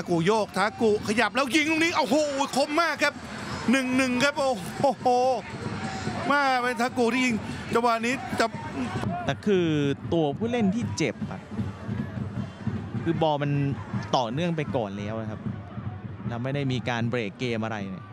กูโยกทากูขยับแล้วยิงตรงนี้โอ้โหคมมากครับ1-1ครับโอ้โหมาเป็นทากูที่ยิงจังหวะนี้จะแต่คือตัวผู้เล่นที่เจ็บอะคือบอลมันต่อเนื่องไปก่อนแล้วนะครับเราไม่ได้มีการเบรกเกมอะไรเนี่ย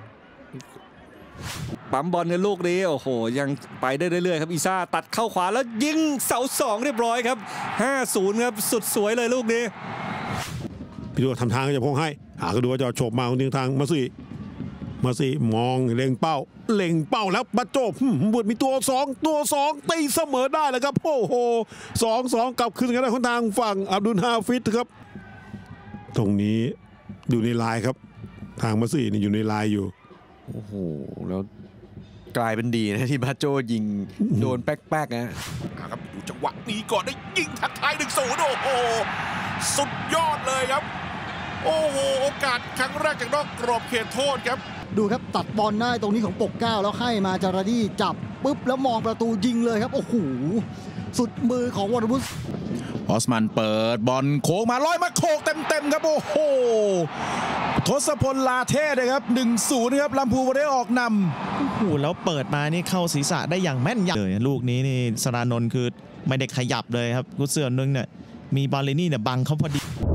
ปั๊มบอลกันลูกนี้โอ้โหยังไปได้เรื่อยๆครับอีซ่าตัดเข้าขวาแล้วยิงเสา2เรียบร้อยครับ 5-0 ครับสุดสวยเลยลูกนี้พี่ดูทำทางก็จะพงให้ก็ดูว่าจะโฉบมาทางมาสิมองเล็งเป้าแล้วบัตโจบุดมีตัว2ตีเสมอได้แล้วครับโอ้โห2กลับคืนกันได้คนทางฝั่งอับดุลฮาฟิดครับตรงนี้อยู่ในลายครับทางมาสินี่อยู่ในลายอยู่โอ้โหแล้วกลายเป็นดีนะที่บาโจยิงโดนแป๊กๆนะครับดูจังหวะนี้ก่อนได้ยิงทักทาย1-0โอ้โหสุดยอดเลยครับโอ้โหโอกาสครั้งแรกจากนอกกรอบเขตโทษครับดูครับตัดบอลได้ตรงนี้ของปกเก้าแล้วให้มาจาราดี้จับปุ๊บแล้วมองประตูยิงเลยครับโอ้โหสุดมือของวอร์บุสออสมันเปิดบอลโค้งมาลอยมาโขกเต็มครับโอ้โหทศพลลาเทศนะครับ1-0ครับลำพูวอเรออกนำโอ้โหแล้วเปิดมานี่เข้าศีรษะได้อย่างแม่นยำเลยลูกนี้นี่สรานนท์คือไม่ได้ขยับเลยครับกุศลนึงเนี่ยมีบาเลนี่เนี่ยบังเขาพอดี